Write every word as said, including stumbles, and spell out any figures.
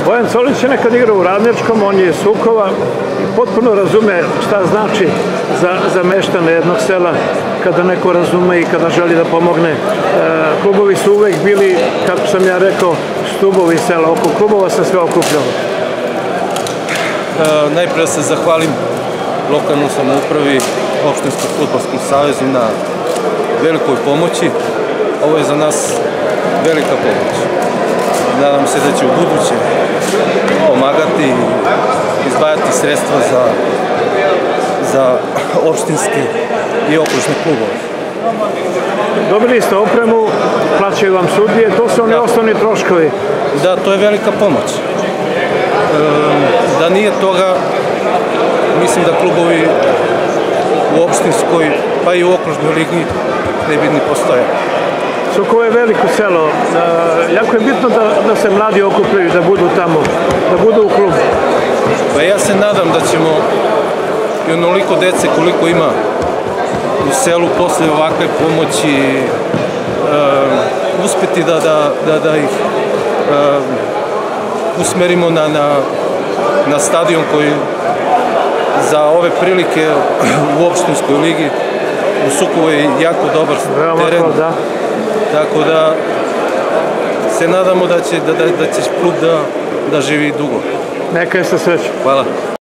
Bojan Colić je nekad igrao u Radničkom, on je iz Sukova i potpuno razume šta znači za meštane jednog sela kada neko razume i kada želi da pomogne. Klubovi su uvek bili, kako sam ja rekao, stubovi sela. Oko klubova se sve okupljalo. Najprije se zahvalim lokalnom samoupravi, Opštinskom fudbalskom savezu na velikoj pomoći. Ovo je za nas velika pomoć. Nadam se da će u buduće pomagati i izdvajati sredstva za opštinske i okružne klubove. Dobili ste opremu, plaćaju vam sudije, to su oni osnovni troškovi. Da, to je velika pomoć. Da nije toga, mislim da klubovi u opštinskoj, pa i u okružnoj ligi ne bi ni postojali. Sukovo je veliko selo. Jako je bitno da se mladi okupljaju, da budu tamo, da budu u klubu. Pa ja se nadam da ćemo i onoliko dece koliko ima u selu posle ovakve pomoći uspeti da ih usmerimo na stadion koji za ove prilike u opštinskoj ligi u Sukovu je jako dobar teren. Tako da se nadamo da će klub da živi dugo. Neka je sa srećom. Hvala.